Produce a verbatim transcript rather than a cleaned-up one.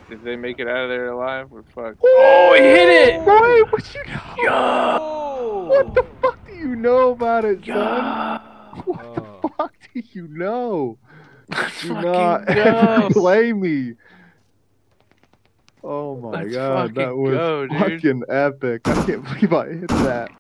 if they make it out of there alive, we're fucked. Oh, he hit it! Boy, what you know? Yo! What the fuck do you know about it, Yo! son? What Oh. the fuck do you know? Let's Do fucking not go! play me. Oh my Let's god, that fucking was go, dude. fucking epic. I can't believe I hit that.